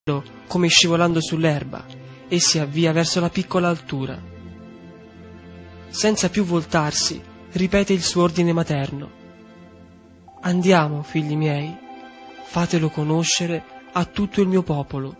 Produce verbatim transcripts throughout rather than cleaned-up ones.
come scivolando sull'erba e si avvia verso la piccola altura. Senza più voltarsi, ripete il suo ordine materno. Andiamo, figli miei, fatelo conoscere a tutto il mio popolo.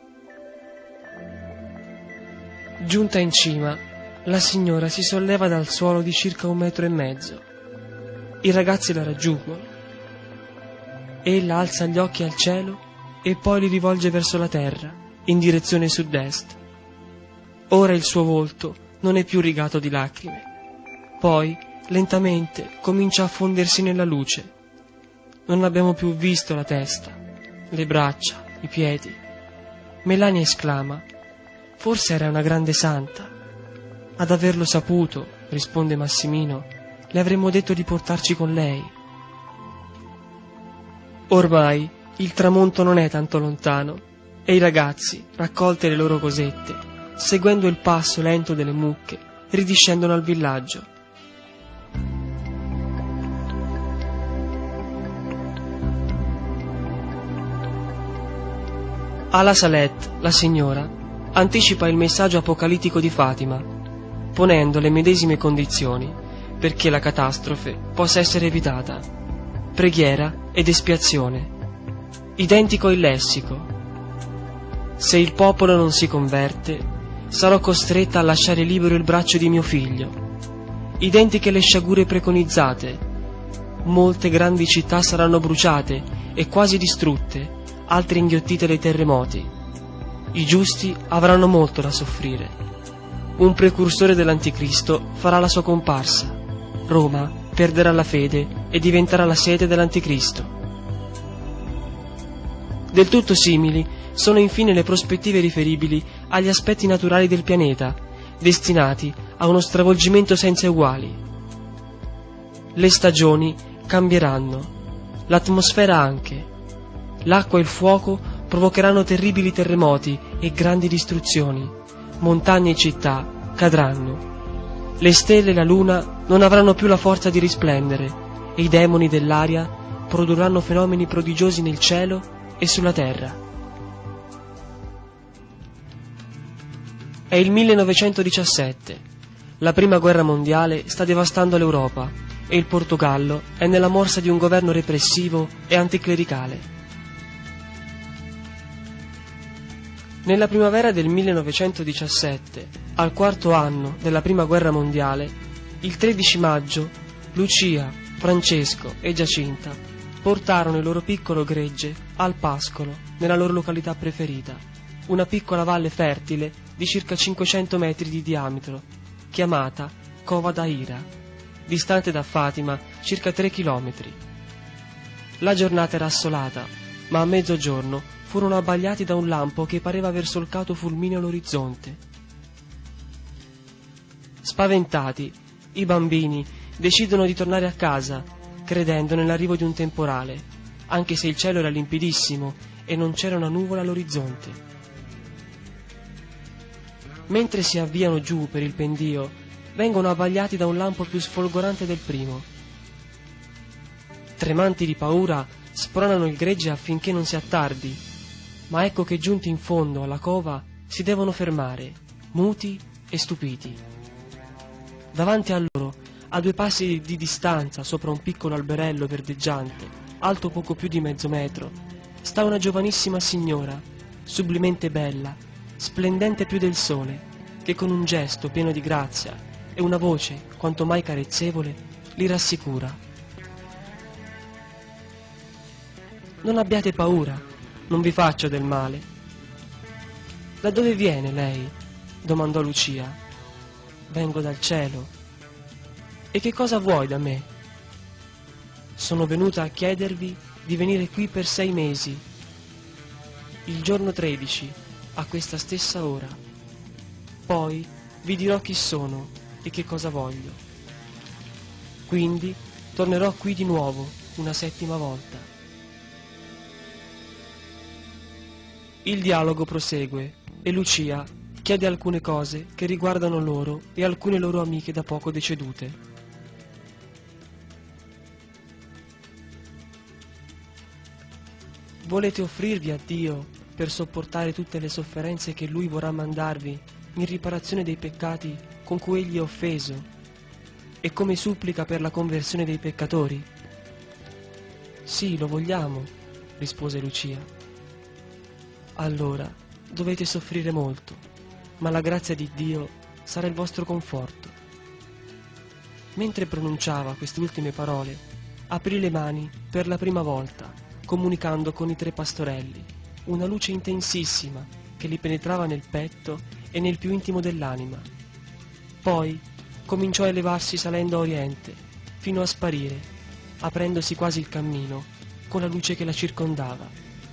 Giunta in cima, la signora si solleva dal suolo di circa un metro e mezzo. I ragazzi la raggiungono. Ella alza gli occhi al cielo e poi li rivolge verso la terra, in direzione sud-est. Ora il suo volto non è più rigato di lacrime. Poi, lentamente, comincia a fondersi nella luce. Non abbiamo più visto la testa, le braccia, i piedi. Melania esclama: forse era una grande santa. Ad averlo saputo, risponde Massimino, le avremmo detto di portarci con lei. Ormai il tramonto non è tanto lontano e i ragazzi, raccolte le loro cosette, seguendo il passo lento delle mucche, ridiscendono al villaggio. Ala Salette, la signora, anticipa il messaggio apocalittico di Fatima, ponendo le medesime condizioni perché la catastrofe possa essere evitata: preghiera ed espiazione. Identico il lessico. Se il popolo non si converte, sarò costretta a lasciare libero il braccio di mio figlio. Identiche le sciagure preconizzate. Molte grandi città saranno bruciate e quasi distrutte, altre inghiottite dai terremoti. I giusti avranno molto da soffrire. Un precursore dell'Anticristo farà la sua comparsa. Roma perderà la fede e diventerà la sede dell'Anticristo. Del tutto simili sono infine le prospettive riferibili agli aspetti naturali del pianeta, destinati a uno stravolgimento senza eguali. Le stagioni cambieranno, l'atmosfera anche. L'acqua e il fuoco provocheranno terribili terremoti e grandi distruzioni. Montagne e città cadranno. Le stelle e la luna non avranno più la forza di risplendere e i demoni dell'aria produrranno fenomeni prodigiosi nel cielo e sulla terra. È il millenovecentodiciassette. La prima guerra mondiale sta devastando l'Europa e il Portogallo è nella morsa di un governo repressivo e anticlericale. Nella primavera del millenovecentodiciassette, al quarto anno della prima guerra mondiale, il tredici maggio, Lucia, Francesco e Giacinta portarono il loro piccolo gregge al pascolo nella loro località preferita, una piccola valle fertile di circa cinquecento metri di diametro, chiamata Cova d'Aira, distante da Fatima circa tre chilometri. La giornata era assolata, ma a mezzogiorno furono abbagliati da un lampo che pareva aver solcato fulmineo l'orizzonte. Spaventati, i bambini decidono di tornare a casa, credendo nell'arrivo di un temporale, anche se il cielo era limpidissimo e non c'era una nuvola all'orizzonte. Mentre si avviano giù per il pendio, vengono abbagliati da un lampo più sfolgorante del primo. Tremanti di paura, spronano il gregge affinché non si attardi, ma ecco che giunti in fondo alla cova si devono fermare, muti e stupiti. Davanti a loro, a due passi di distanza, sopra un piccolo alberello verdeggiante, alto poco più di mezzo metro, sta una giovanissima signora, sublimemente bella, splendente più del sole, che con un gesto pieno di grazia e una voce quanto mai carezzevole li rassicura. Non abbiate paura, non vi faccio del male. Da dove viene lei? Domandò Lucia. Vengo dal cielo. E che cosa vuoi da me? Sono venuta a chiedervi di venire qui per sei mesi, il giorno tredici, a questa stessa ora. Poi vi dirò chi sono e che cosa voglio. Quindi tornerò qui di nuovo una settima volta. Il dialogo prosegue e Lucia chiede alcune cose che riguardano loro e alcune loro amiche da poco decedute. Volete offrirvi a Dio per sopportare tutte le sofferenze che Lui vorrà mandarvi in riparazione dei peccati con cui Egli è offeso e come supplica per la conversione dei peccatori? Sì, lo vogliamo, rispose Lucia. Allora dovete soffrire molto, ma la grazia di Dio sarà il vostro conforto. Mentre pronunciava queste ultime parole, aprì le mani per la prima volta, comunicando con i tre pastorelli, una luce intensissima che gli penetrava nel petto e nel più intimo dell'anima. Poi cominciò a elevarsi salendo a oriente, fino a sparire, aprendosi quasi il cammino con la luce che la circondava.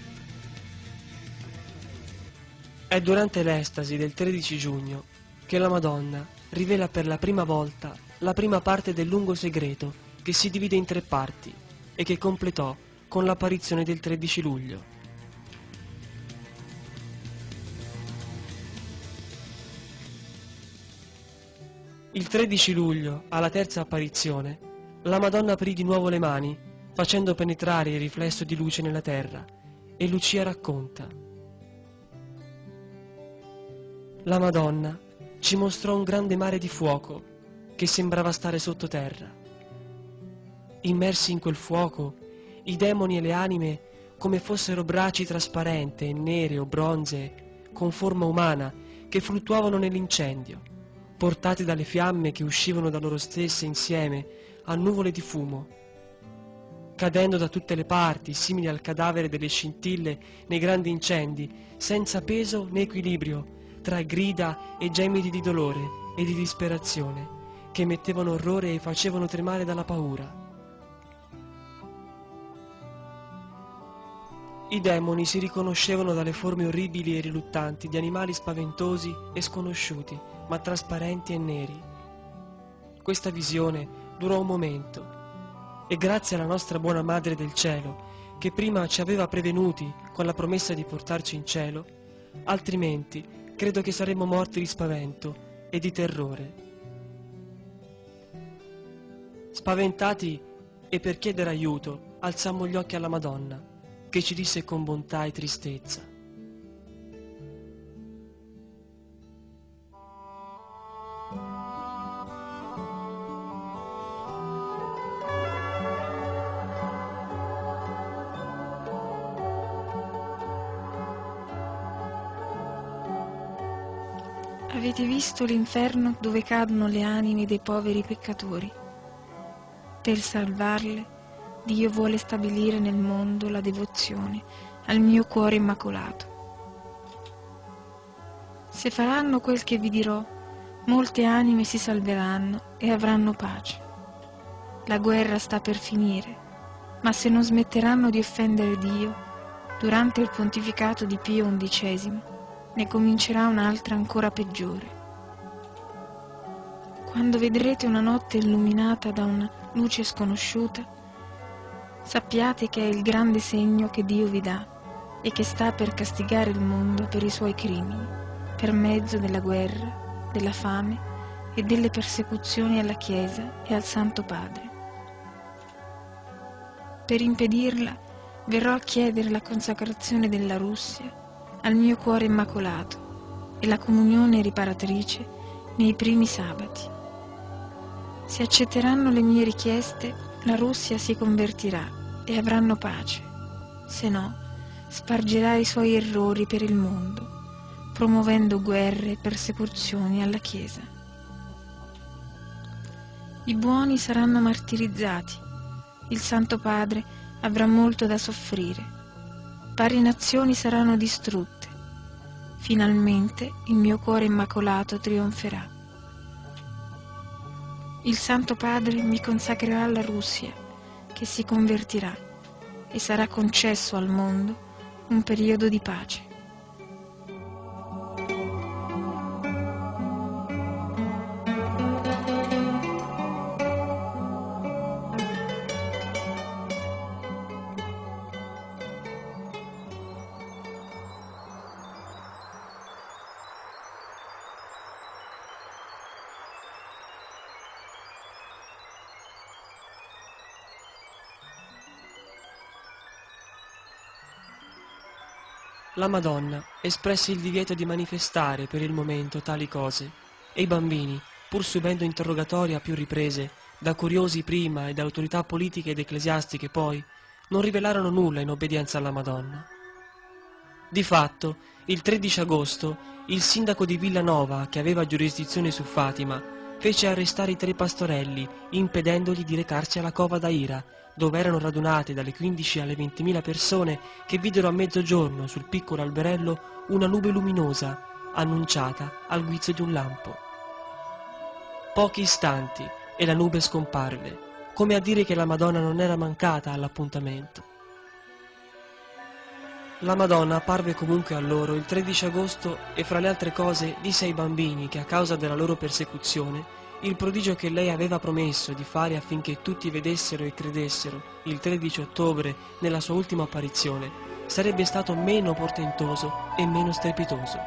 È durante l'estasi del tredici giugno che la Madonna rivela per la prima volta la prima parte del lungo segreto che si divide in tre parti e che completò con l'apparizione del tredici luglio. Il tredici luglio, alla terza apparizione, la Madonna aprì di nuovo le mani, facendo penetrare il riflesso di luce nella terra, e Lucia racconta: la Madonna ci mostrò un grande mare di fuoco che sembrava stare sottoterra. Immersi in quel fuoco, i demoni e le anime, come fossero braci trasparenti, nere o bronzee, con forma umana, che fluttuavano nell'incendio, portati dalle fiamme che uscivano da loro stesse insieme a nuvole di fumo, cadendo da tutte le parti, simili al cadavere delle scintille nei grandi incendi, senza peso né equilibrio, tra grida e gemiti di dolore e di disperazione, che mettevano orrore e facevano tremare dalla paura. I demoni si riconoscevano dalle forme orribili e riluttanti di animali spaventosi e sconosciuti, ma trasparenti e neri. Questa visione durò un momento, e grazie alla nostra buona Madre del Cielo, che prima ci aveva prevenuti con la promessa di portarci in cielo, altrimenti credo che saremmo morti di spavento e di terrore. Spaventati e per chiedere aiuto, alzammo gli occhi alla Madonna, che ci disse con bontà e tristezza: avete visto l'inferno dove cadono le anime dei poveri peccatori? Per salvarle, Dio vuole stabilire nel mondo la devozione al mio cuore immacolato. Se faranno quel che vi dirò, molte anime si salveranno e avranno pace. La guerra sta per finire, ma se non smetteranno di offendere Dio, durante il pontificato di Pio undicesimo ne comincerà un'altra ancora peggiore. Quando vedrete una notte illuminata da una luce sconosciuta, sappiate che è il grande segno che Dio vi dà e che sta per castigare il mondo per i suoi crimini, per mezzo della guerra, della fame e delle persecuzioni alla Chiesa e al Santo Padre. Per impedirla, verrò a chiedere la consacrazione della Russia al mio cuore immacolato e la comunione riparatrice nei primi sabati. Se accetteranno le mie richieste, la Russia si convertirà e avranno pace, se no spargerà i suoi errori per il mondo, promuovendo guerre e persecuzioni alla Chiesa. I buoni saranno martirizzati, il Santo Padre avrà molto da soffrire, varie nazioni saranno distrutte, finalmente il mio cuore immacolato trionferà. Il Santo Padre mi consacrerà alla Russia, che si convertirà, e sarà concesso al mondo un periodo di pace. La Madonna espresse il divieto di manifestare per il momento tali cose, e i bambini, pur subendo interrogatori a più riprese, da curiosi prima e da autorità politiche ed ecclesiastiche poi, non rivelarono nulla in obbedienza alla Madonna. Di fatto, il tredici agosto, il sindaco di Villanova, che aveva giurisdizione su Fatima, fece arrestare i tre pastorelli, impedendogli di recarsi alla cova d'Aira, dove erano radunate dalle quindici alle ventimila persone che videro a mezzogiorno sul piccolo alberello una nube luminosa, annunciata al guizzo di un lampo. Pochi istanti e la nube scomparve, come a dire che la Madonna non era mancata all'appuntamento. La Madonna apparve comunque a loro il tredici agosto e fra le altre cose disse ai bambini che a causa della loro persecuzione il prodigio che lei aveva promesso di fare affinché tutti vedessero e credessero il tredici ottobre nella sua ultima apparizione sarebbe stato meno portentoso e meno strepitoso.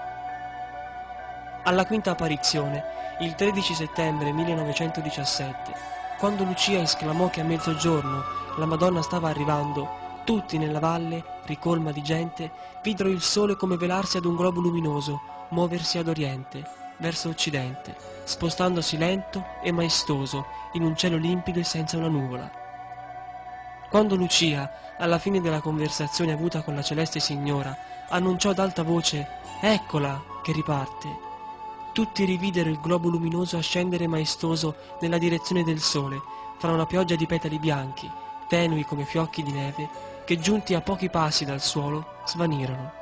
Alla quinta apparizione, il tredici settembre millenovecentodiciassette, quando Lucia esclamò che a mezzogiorno la Madonna stava arrivando, tutti nella valle, ricolma di gente, videro il sole come velarsi ad un globo luminoso, muoversi ad oriente, verso occidente, spostandosi lento e maestoso in un cielo limpido e senza una nuvola. Quando Lucia, alla fine della conversazione avuta con la celeste signora, annunciò ad alta voce «Eccola che riparte», tutti rividero il globo luminoso ascendere maestoso nella direzione del sole, fra una pioggia di petali bianchi, tenui come fiocchi di neve, che giunti a pochi passi dal suolo svanirono.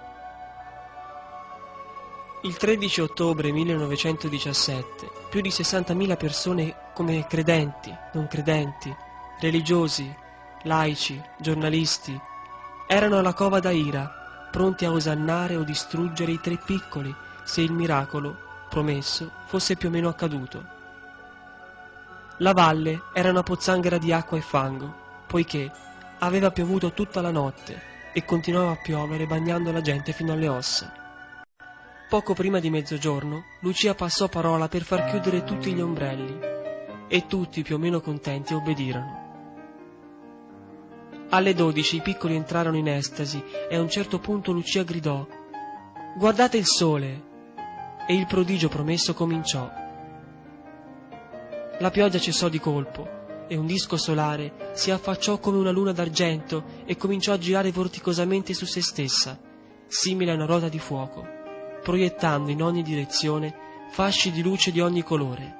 Il tredici ottobre millenovecentodiciassette più di sessantamila persone come credenti, non credenti, religiosi, laici, giornalisti, erano alla cova d'Aira, pronti a osannare o distruggere i tre piccoli se il miracolo promesso fosse più o meno accaduto. La valle era una pozzanghera di acqua e fango, poiché aveva piovuto tutta la notte e continuava a piovere bagnando la gente fino alle ossa. Poco prima di mezzogiorno, Lucia passò parola per far chiudere tutti gli ombrelli, e tutti più o meno contenti obbedirono. Alle dodici i piccoli entrarono in estasi e a un certo punto Lucia gridò «Guardate il sole!» e il prodigio promesso cominciò. La pioggia cessò di colpo e un disco solare si affacciò come una luna d'argento e cominciò a girare vorticosamente su se stessa, simile a una ruota di fuoco, proiettando in ogni direzione fasci di luce di ogni colore.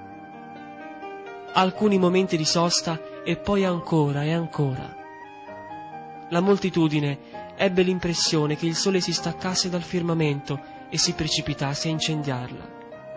Alcuni momenti di sosta e poi ancora e ancora. La moltitudine ebbe l'impressione che il sole si staccasse dal firmamento e si precipitasse a incendiarla.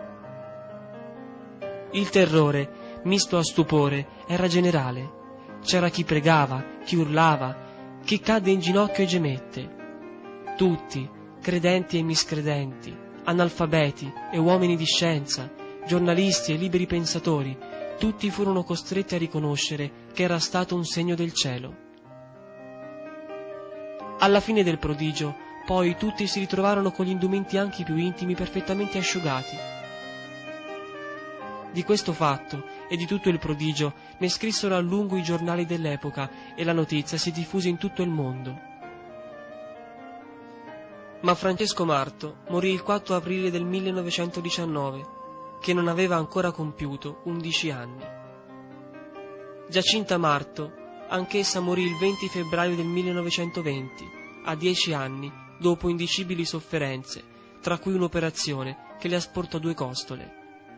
Il terrore, misto a stupore, era generale. C'era chi pregava, chi urlava, chi cadde in ginocchio e gemette. Tutti, credenti e miscredenti, analfabeti e uomini di scienza, giornalisti e liberi pensatori, tutti furono costretti a riconoscere che era stato un segno del cielo. Alla fine del prodigio, poi tutti si ritrovarono con gli indumenti anche più intimi perfettamente asciugati. Di questo fatto e di tutto il prodigio ne scrissero a lungo i giornali dell'epoca e la notizia si diffuse in tutto il mondo. Ma Francesco Marto morì il quattro aprile del millenovecentodiciannove, che non aveva ancora compiuto undici anni. Giacinta Marto, anch'essa morì il venti febbraio del millenovecentoventi, a dieci anni, dopo indicibili sofferenze, tra cui un'operazione che le asportò due costole.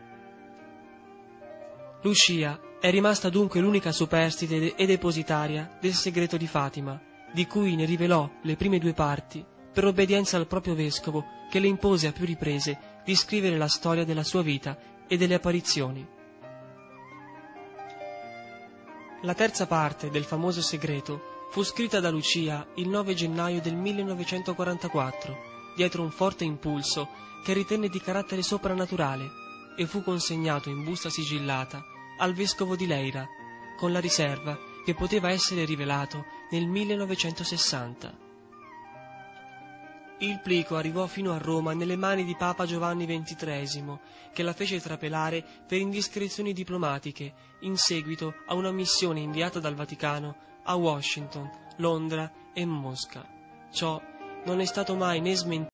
Lucia è rimasta dunque l'unica superstite e depositaria del segreto di Fatima, di cui ne rivelò le prime due parti per obbedienza al proprio vescovo, che le impose a più riprese di scrivere la storia della sua vita e delle apparizioni. La terza parte del famoso segreto fu scritta da Lucia il nove gennaio del millenovecentoquarantaquattro, dietro un forte impulso che ritenne di carattere soprannaturale, e fu consegnato in busta sigillata al vescovo di Leira, con la riserva che poteva essere rivelato nel millenovecentosessanta. Il plico arrivò fino a Roma nelle mani di Papa Giovanni ventitreesimo, che la fece trapelare per indiscrezioni diplomatiche in seguito a una missione inviata dal Vaticano a Washington, Londra e Mosca. Ciò non è stato mai né smentito